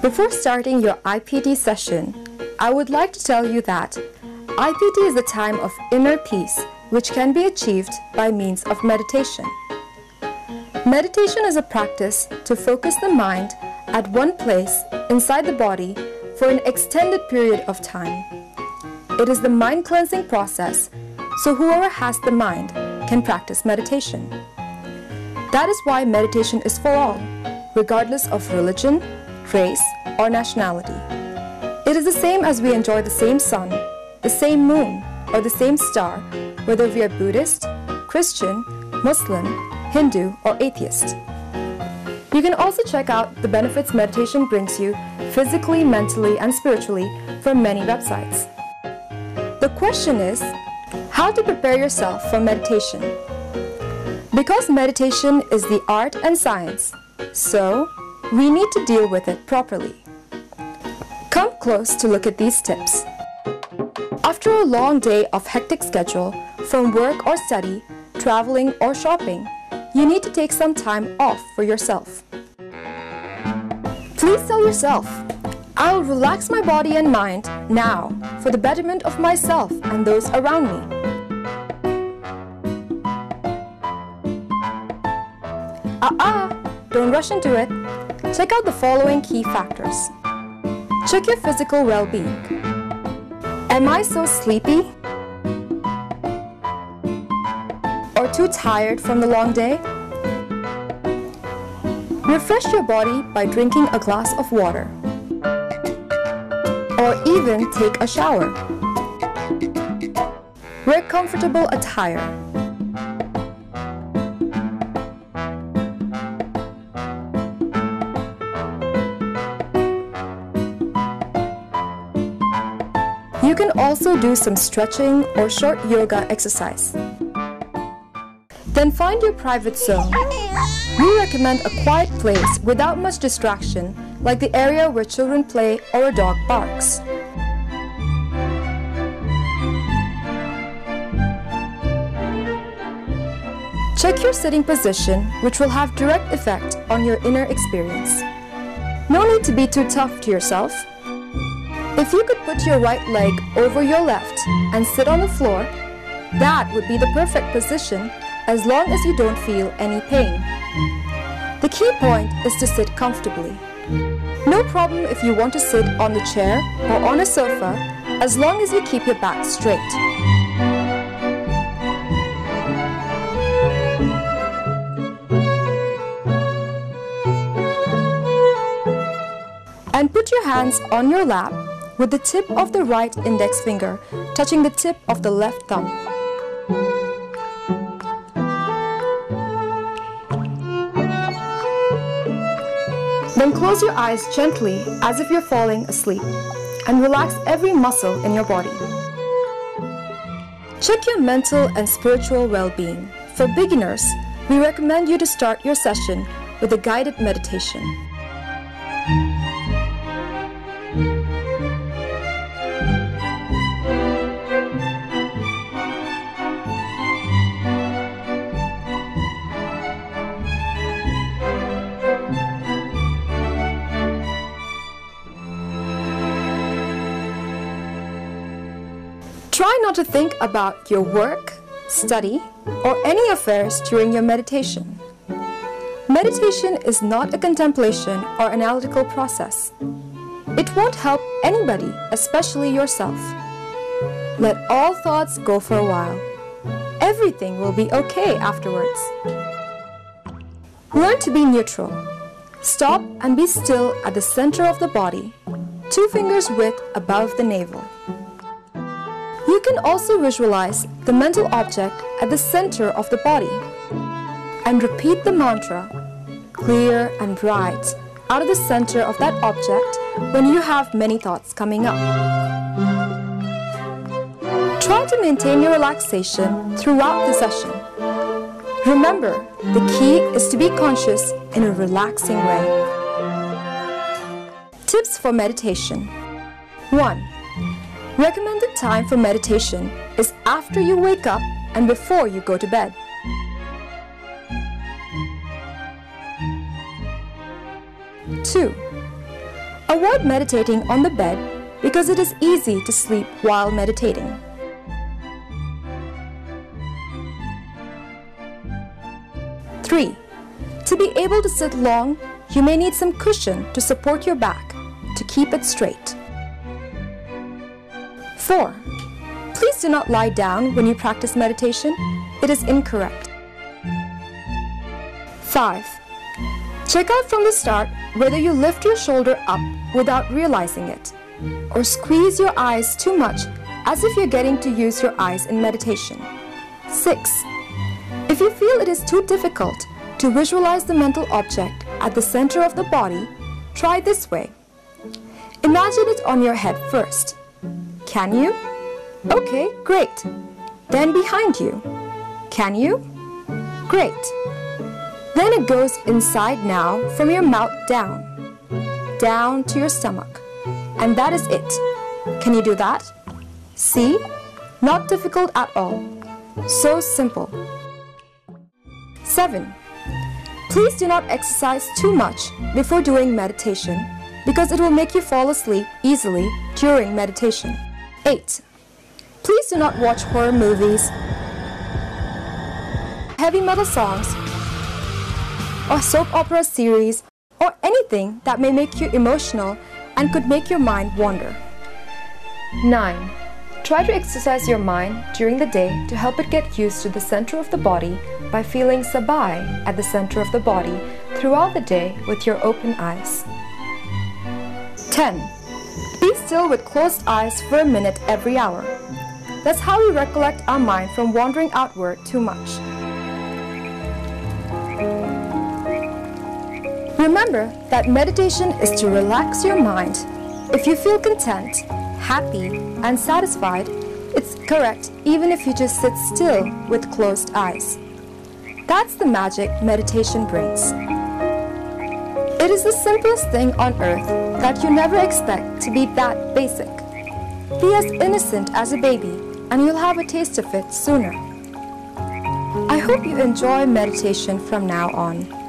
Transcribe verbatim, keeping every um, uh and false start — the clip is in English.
Before starting your I P T session, I would like to tell you that I P T is a time of inner peace which can be achieved by means of meditation. Meditation is a practice to focus the mind at one place inside the body for an extended period of time. It is the mind cleansing process, so whoever has the mind can practice meditation. That is why meditation is for all, regardless of religion, race, or nationality. It is the same as we enjoy the same sun, the same moon, or the same star, whether we are Buddhist, Christian, Muslim, Hindu, or atheist. You can also check out the benefits meditation brings you physically, mentally, and spiritually from many websites. The question is, how to prepare yourself for meditation? Because meditation is the art and science, so we need to deal with it properly. Come close to look at these tips. After a long day of hectic schedule from work or study, traveling or shopping, you need to take some time off for yourself. Please tell yourself, I will relax my body and mind now for the betterment of myself and those around me. Ah-ah, don't rush into it. Check out the following key factors. Check your physical well-being. Am I so sleepy? Or too tired from the long day? Refresh your body by drinking a glass of water. Or even take a shower. Wear comfortable attire. You can also do some stretching or short yoga exercise. Then find your private zone. We recommend a quiet place without much distraction, like the area where children play or a dog barks. Check your sitting position, which will have direct effect on your inner experience. No need to be too tough to yourself. If you could put your right leg over your left and sit on the floor, that would be the perfect position as long as you don't feel any pain. The key point is to sit comfortably. No problem if you want to sit on the chair or on a sofa, as long as you keep your back straight. And put your hands on your lap with the tip of the right index finger touching the tip of the left thumb. Then close your eyes gently as if you're falling asleep and relax every muscle in your body. Check your mental and spiritual well-being. For beginners, we recommend you to start your session with a guided meditation. Try not to think about your work, study, or any affairs during your meditation. Meditation is not a contemplation or analytical process. It won't help anybody, especially yourself. Let all thoughts go for a while. Everything will be okay afterwards. Learn to be neutral. Stop and be still at the center of the body, two fingers width above the navel. You can also visualize the mental object at the center of the body and repeat the mantra, clear and bright, out of the center of that object when you have many thoughts coming up. Try to maintain your relaxation throughout the session. Remember, the key is to be conscious in a relaxing way. Tips for meditation. one. Recommended time for meditation is after you wake up and before you go to bed. two. Avoid meditating on the bed because it is easy to sleep while meditating. Three. To be able to sit long, you may need some cushion to support your back to keep it straight. Four. Please do not lie down when you practice meditation. It is incorrect. Five. Check out from the start whether you lift your shoulder up without realizing it, or squeeze your eyes too much as if you're getting to use your eyes in meditation. Six. If you feel it is too difficult to visualize the mental object at the center of the body, try this way. Imagine it on your head first. Can you? Okay, great. Then behind you. Can you? Great. Then it goes inside now from your mouth down, down to your stomach. And that is it. Can you do that? See? Not difficult at all. So simple. Seven. Please do not exercise too much before doing meditation because it will make you fall asleep easily during meditation. Eight. Please do not watch horror movies, heavy metal songs, or soap opera series, or anything that may make you emotional and could make your mind wander. Nine. Try to exercise your mind during the day to help it get used to the center of the body by feeling sabai at the center of the body throughout the day with your open eyes. Ten. Be still with closed eyes for a minute every hour. That's how we recollect our mind from wandering outward too much. Remember that meditation is to relax your mind. If you feel content, happy, and satisfied, it's correct even if you just sit still with closed eyes. That's the magic meditation brings. It is the simplest thing on earth that you never expect to be that basic. Be as innocent as a baby and you'll have a taste of it sooner. I hope you enjoy meditation from now on.